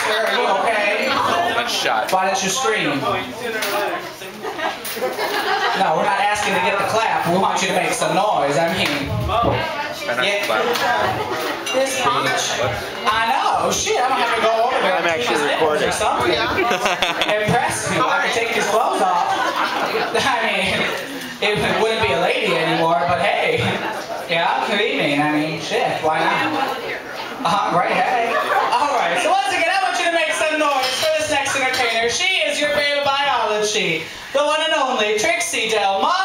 sister, are you okay? That's shot. Why didn't you scream? No, we're not asking to get the clap. We want you to make some noise. I mean, yeah. This bitch. I know. Shit, I'm gonna have to go over there. I'm actually recording. Or something. Impress me. I can take his clothes off. I mean, it wouldn't be a lady anymore, but hey. Yeah, good evening. I mean, shit, why not? Right, hey. Alright, so once again, I want you to make some noise for this next entertainer. She is your favorite biology, the one and only Trixie Del Mar.